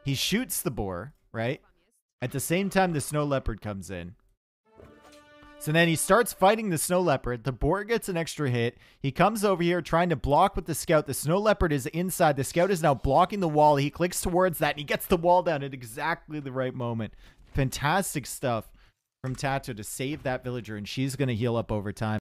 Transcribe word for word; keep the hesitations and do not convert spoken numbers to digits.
He shoots the boar, right? At the same time, the snow leopard comes in. So then he starts fighting the snow leopard. The boar gets an extra hit. He comes over here trying to block with the scout. The snow leopard is inside. The scout is now blocking the wall. He clicks towards that, and he gets the wall down at exactly the right moment. Fantastic stuff from Tato to save that villager, and she's going to heal up over time.